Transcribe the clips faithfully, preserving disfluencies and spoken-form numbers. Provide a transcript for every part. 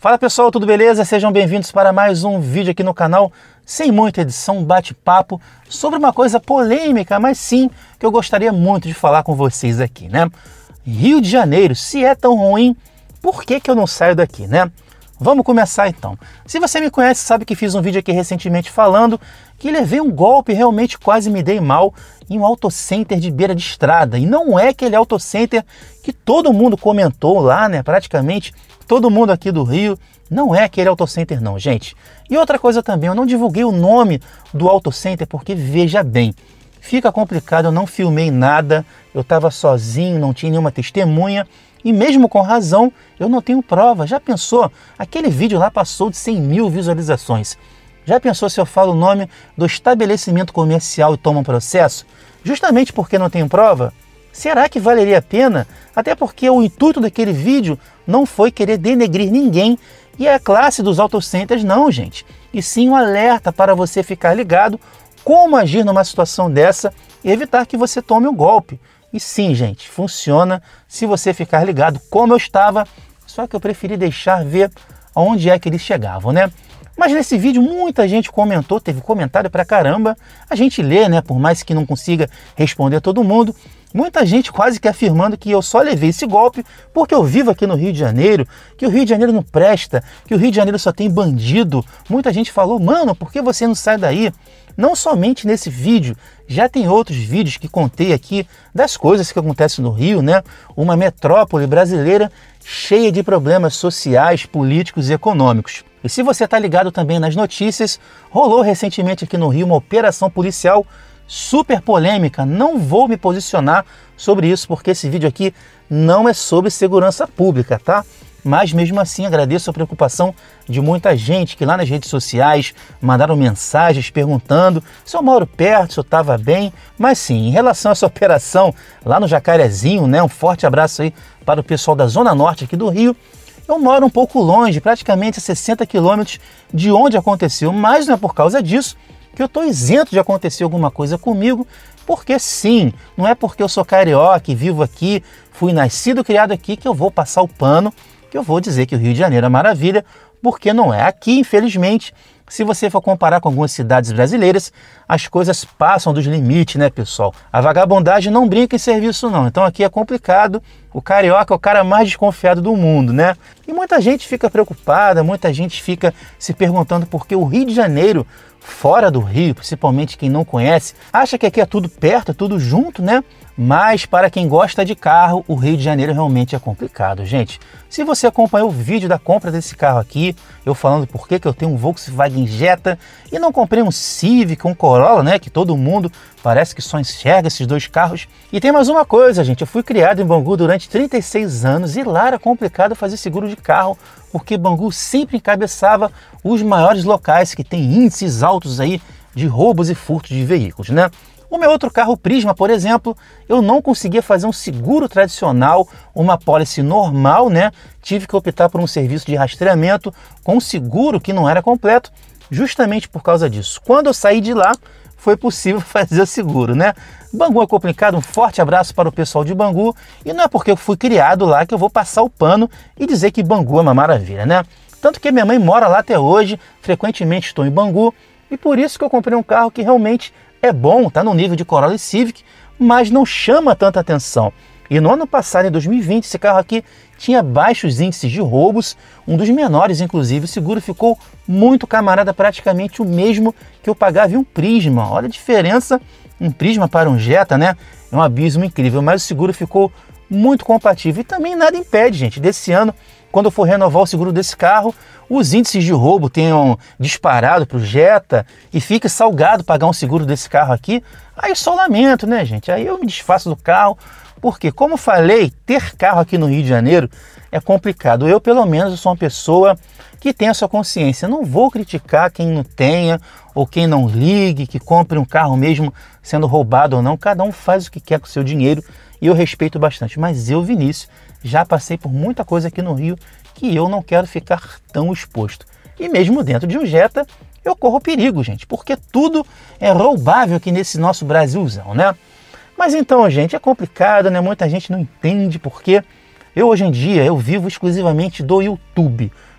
Fala pessoal, tudo beleza? Sejam bem-vindos para mais um vídeo aqui no canal, sem muita edição, um bate-papo sobre uma coisa polêmica, mas sim, que eu gostaria muito de falar com vocês aqui, né? Rio de Janeiro, se é tão ruim, por que que eu não saio daqui, né? Vamos começar então. Se você me conhece, sabe que fiz um vídeo aqui recentemente falando que levei um golpe e realmente quase me dei mal em um autocenter de beira de estrada. E não é aquele autocenter que todo mundo comentou lá, né? Praticamente todo mundo aqui do Rio. Não é aquele autocenter não, gente. E outra coisa também, eu não divulguei o nome do autocenter porque, veja bem, fica complicado, eu não filmei nada, eu estava sozinho, não tinha nenhuma testemunha. E mesmo com razão, eu não tenho prova. Já pensou? Aquele vídeo lá passou de cem mil visualizações. Já pensou se eu falo o nome do estabelecimento comercial e tomo um processo? Justamente porque não tenho prova? Será que valeria a pena? Até porque o intuito daquele vídeo não foi querer denegrir ninguém e a classe dos autocenters não, gente. E sim um alerta para você ficar ligado como agir numa situação dessa e evitar que você tome um golpe. E sim, gente, funciona se você ficar ligado como eu estava, só que eu preferi deixar ver aonde é que eles chegavam, né? Mas nesse vídeo muita gente comentou, teve comentário pra caramba, a gente lê, né, por mais que não consiga responder todo mundo, muita gente quase que afirmando que eu só levei esse golpe porque eu vivo aqui no Rio de Janeiro, que o Rio de Janeiro não presta, que o Rio de Janeiro só tem bandido. Muita gente falou, mano, por que você não sai daí? Não somente nesse vídeo, já tem outros vídeos que contei aqui das coisas que acontecem no Rio, né? Uma metrópole brasileira cheia de problemas sociais, políticos e econômicos. E se você está ligado também nas notícias, rolou recentemente aqui no Rio uma operação policial super polêmica. Não vou me posicionar sobre isso porque esse vídeo aqui não é sobre segurança pública, tá? Mas mesmo assim agradeço a preocupação de muita gente que lá nas redes sociais mandaram mensagens perguntando se eu moro perto, se eu estava bem. Mas sim, em relação a essa operação lá no Jacarezinho, né, um forte abraço aí para o pessoal da Zona Norte aqui do Rio. Eu moro um pouco longe, praticamente a sessenta quilômetros de onde aconteceu, mas não é por causa disso que eu estou isento de acontecer alguma coisa comigo, porque sim, não é porque eu sou carioca e vivo aqui, fui nascido e criado aqui que eu vou passar o pano, que eu vou dizer que o Rio de Janeiro é maravilha, porque não é. Aqui, infelizmente, se você for comparar com algumas cidades brasileiras, as coisas passam dos limites, né, pessoal? A vagabundagem não brinca em serviço, não. Então aqui é complicado. O carioca é o cara mais desconfiado do mundo, né? E muita gente fica preocupada, muita gente fica se perguntando por que o Rio de Janeiro, fora do Rio, principalmente quem não conhece, acha que aqui é tudo perto, é tudo junto, né? Mas para quem gosta de carro, o Rio de Janeiro realmente é complicado, gente. Se você acompanhou o vídeo da compra desse carro aqui, eu falando por que que eu tenho um Volkswagen Jetta e não comprei um Civic, um Corolla, né, que todo mundo parece que só enxerga esses dois carros. E tem mais uma coisa, gente, eu fui criado em Bangu durante trinta e seis anos e lá era complicado fazer seguro de carro, porque Bangu sempre encabeçava os maiores locais que tem índices altos aí de roubos e furtos de veículos, né? O meu outro carro, Prisma, por exemplo, eu não conseguia fazer um seguro tradicional, uma pólice normal, né? Tive que optar por um serviço de rastreamento com um seguro que não era completo, justamente por causa disso. Quando eu saí de lá, foi possível fazer o seguro, né? Bangu é complicado, um forte abraço para o pessoal de Bangu, e não é porque eu fui criado lá que eu vou passar o pano e dizer que Bangu é uma maravilha, né? Tanto que minha mãe mora lá até hoje, frequentemente estou em Bangu, e por isso que eu comprei um carro que realmente é bom, tá no nível de Corolla e Civic, mas não chama tanta atenção. E no ano passado, em dois mil e vinte, esse carro aqui tinha baixos índices de roubos, um dos menores, inclusive. O seguro ficou muito camarada, praticamente o mesmo que eu pagava em um Prisma. Olha a diferença, um Prisma para um Jetta, né? É um abismo incrível, mas o seguro ficou muito compatível. E também nada impede, gente, desse ano, quando eu for renovar o seguro desse carro, os índices de roubo tenham disparado para o Jetta e fique salgado pagar um seguro desse carro aqui, aí só lamento, né, gente? Aí eu me desfaço do carro, porque, como falei, ter carro aqui no Rio de Janeiro é complicado. Eu, pelo menos, sou uma pessoa que tem a sua consciência. Não vou criticar quem não tenha ou quem não ligue, que compre um carro mesmo sendo roubado ou não. Cada um faz o que quer com o seu dinheiro e eu respeito bastante. Mas eu, Vinícius, já passei por muita coisa aqui no Rio que eu não quero ficar tão exposto. E mesmo dentro de um Jetta, eu corro perigo, gente, porque tudo é roubável aqui nesse nosso Brasilzão, né? Mas então, gente, é complicado, né? Muita gente não entende porque eu, hoje em dia, eu vivo exclusivamente do YouTube.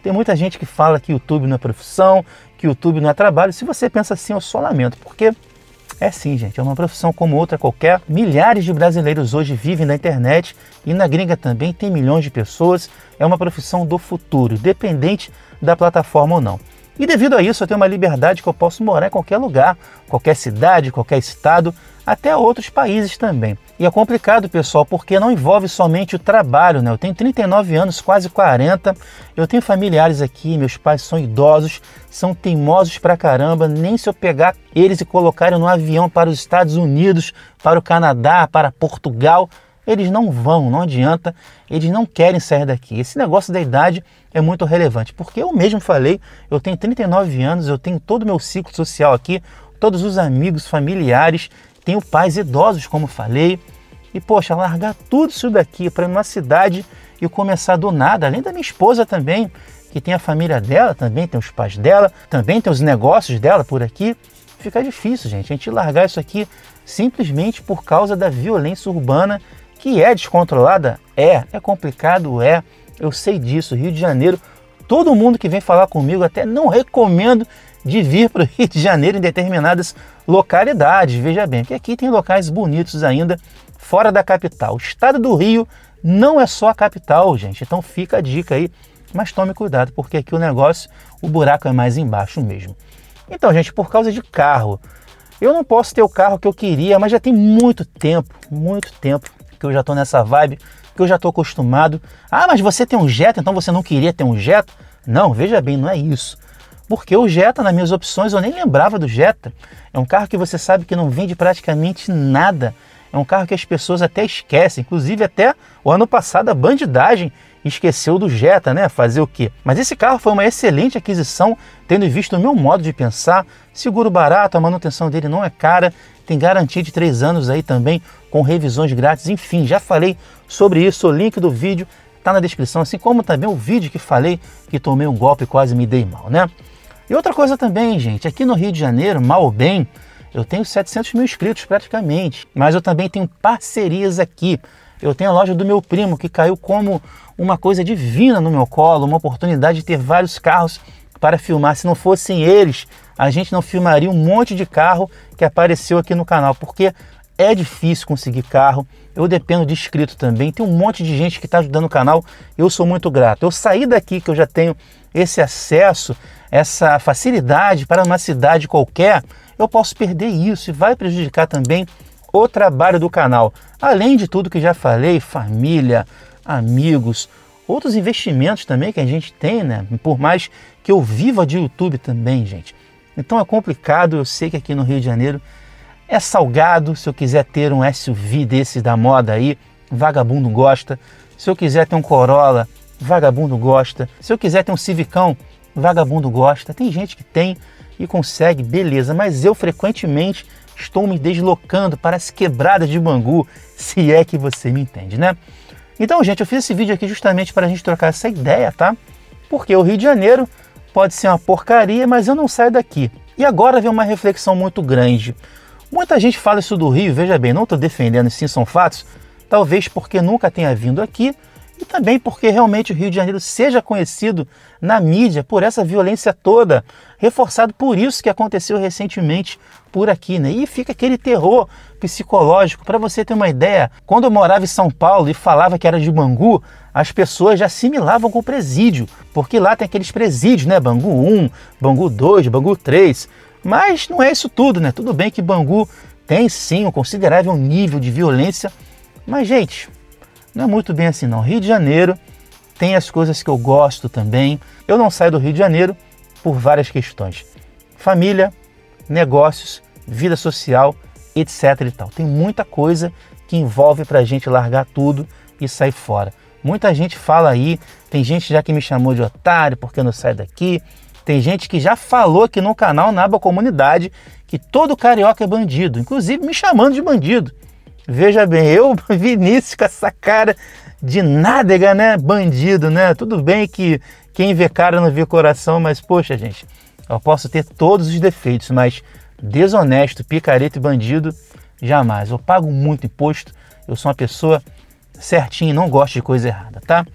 Tem muita gente que fala que YouTube não é profissão, que YouTube não é trabalho. Se você pensa assim, eu só lamento, porque é sim, gente, é uma profissão como outra qualquer. Milhares de brasileiros hoje vivem na internet e na gringa também tem milhões de pessoas. É uma profissão do futuro, independente da plataforma ou não. E devido a isso eu tenho uma liberdade que eu posso morar em qualquer lugar, qualquer cidade, qualquer estado, até outros países também. E é complicado, pessoal, porque não envolve somente o trabalho, né? Eu tenho trinta e nove anos, quase quarenta, eu tenho familiares aqui, meus pais são idosos, são teimosos pra caramba, nem se eu pegar eles e colocarem no avião para os Estados Unidos, para o Canadá, para Portugal, eles não vão, não adianta, eles não querem sair daqui. Esse negócio da idade é muito relevante, porque eu mesmo falei, eu tenho trinta e nove anos, eu tenho todo o meu ciclo social aqui, todos os amigos, familiares, tenho pais idosos, como falei, e poxa, largar tudo isso daqui para ir numa cidade e começar do nada, além da minha esposa também, que tem a família dela, também tem os pais dela, também tem os negócios dela por aqui, fica difícil, gente, a gente largar isso aqui simplesmente por causa da violência urbana, que é descontrolada, é, é complicado, é, eu sei disso, Rio de Janeiro, todo mundo que vem falar comigo, até não recomendo de vir para o Rio de Janeiro em determinadas localidades, veja bem, que aqui tem locais bonitos ainda, fora da capital. O estado do Rio não é só a capital, gente, então fica a dica aí, mas tome cuidado, porque aqui o negócio, o buraco é mais embaixo mesmo. Então, gente, por causa de carro, eu não posso ter o carro que eu queria, mas já tem muito tempo, muito tempo, que eu já estou nessa vibe, que eu já estou acostumado. Ah, mas você tem um Jetta, então você não queria ter um Jetta? Não, veja bem, não é isso. Porque o Jetta, nas minhas opções, eu nem lembrava do Jetta. É um carro que você sabe que não vende praticamente nada. É um carro que as pessoas até esquecem. Inclusive, até o ano passado, a bandidagem esqueceu do Jetta, né? Fazer o quê? Mas esse carro foi uma excelente aquisição, tendo visto o meu modo de pensar. Seguro barato, a manutenção dele não é cara. Tem garantia de três anos aí também, com revisões grátis. Enfim, já falei sobre isso. O link do vídeo está na descrição, assim como também o vídeo que falei que tomei um golpe e quase me dei mal, né? E outra coisa também, gente, aqui no Rio de Janeiro, mal ou bem, eu tenho setecentos mil inscritos praticamente, mas eu também tenho parcerias aqui. Eu tenho a loja do meu primo, que caiu como uma coisa divina no meu colo, uma oportunidade de ter vários carros para filmar. Se não fossem eles, a gente não filmaria um monte de carro que apareceu aqui no canal, porque é difícil conseguir carro, eu dependo de inscrito também, tem um monte de gente que está ajudando o canal, eu sou muito grato. Eu saí daqui que eu já tenho esse acesso, essa facilidade para uma cidade qualquer, eu posso perder isso e vai prejudicar também o trabalho do canal. Além de tudo que já falei, família, amigos, outros investimentos também que a gente tem, né? Por mais que eu viva de YouTube também, gente. Então é complicado, eu sei que aqui no Rio de Janeiro é salgado. Se eu quiser ter um S U V desse da moda aí, vagabundo gosta. Se eu quiser ter um Corolla, vagabundo gosta. Se eu quiser ter um Civicão, vagabundo gosta. Tem gente que tem e consegue, beleza, mas eu frequentemente estou me deslocando para as quebradas de Bangu, se é que você me entende, né? Então, gente, eu fiz esse vídeo aqui justamente para a gente trocar essa ideia, tá? Porque o Rio de Janeiro pode ser uma porcaria, mas eu não saio daqui. E agora vem uma reflexão muito grande. Muita gente fala isso do Rio, veja bem, não estou defendendo, sim, são fatos, talvez porque nunca tenha vindo aqui, e também porque realmente o Rio de Janeiro seja conhecido na mídia por essa violência toda, reforçado por isso que aconteceu recentemente por aqui, né? E fica aquele terror psicológico. Para você ter uma ideia, quando eu morava em São Paulo e falava que era de Bangu, as pessoas já assimilavam com o presídio, porque lá tem aqueles presídios, né? Bangu um, Bangu dois, Bangu três, mas não é isso tudo, né? Tudo bem que Bangu tem sim um considerável nível de violência, mas, gente, não é muito bem assim não. Rio de Janeiro tem as coisas que eu gosto também. Eu não saio do Rio de Janeiro por várias questões. Família, negócios, vida social, etc e tal. Tem muita coisa que envolve pra gente largar tudo e sair fora. Muita gente fala aí, tem gente já que me chamou de otário porque eu não saio daqui. Tem gente que já falou aqui no canal, na aba comunidade, que todo carioca é bandido, inclusive me chamando de bandido. Veja bem, eu, Vinícius, com essa cara de nádega, né? Bandido, né? Tudo bem que quem vê cara não vê coração, mas, poxa, gente, eu posso ter todos os defeitos, mas desonesto, picareta e bandido, jamais. Eu pago muito imposto, eu sou uma pessoa certinha e não gosto de coisa errada, tá?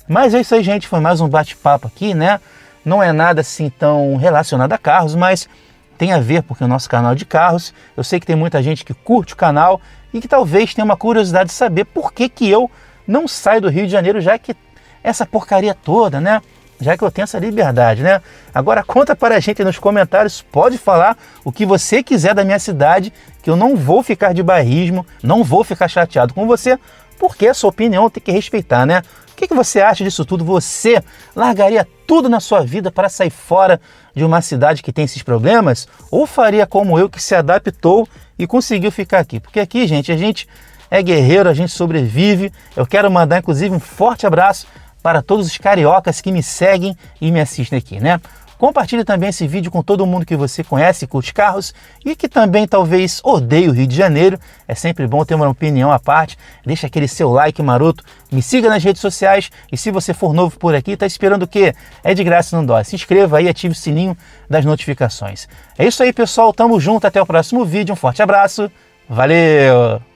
Mas é isso aí, gente, foi mais um bate-papo aqui, né? Não é nada assim tão relacionado a carros, mas tem a ver porque o nosso canal é de carros. Eu sei que tem muita gente que curte o canal e que talvez tenha uma curiosidade de saber por que que eu não saio do Rio de Janeiro, já que essa porcaria toda, né? Já que eu tenho essa liberdade, né? Agora conta para a gente aí nos comentários, pode falar o que você quiser da minha cidade, que eu não vou ficar de bairrismo, não vou ficar chateado com você, porque a sua opinião tem que respeitar, né? O que que você acha disso tudo? Você largaria tudo na sua vida para sair fora de uma cidade que tem esses problemas? Ou faria como eu, que se adaptou e conseguiu ficar aqui? Porque aqui, gente, a gente é guerreiro, a gente sobrevive. Eu quero mandar, inclusive, um forte abraço para todos os cariocas que me seguem e me assistem aqui, né? Compartilhe também esse vídeo com todo mundo que você conhece, curte carros e que também talvez odeie o Rio de Janeiro. É sempre bom ter uma opinião à parte. Deixa aquele seu like maroto, me siga nas redes sociais e se você for novo por aqui, tá esperando o quê? É de graça, não dói. Se inscreva aí e ative o sininho das notificações. É isso aí, pessoal. Tamo junto. Até o próximo vídeo. Um forte abraço. Valeu!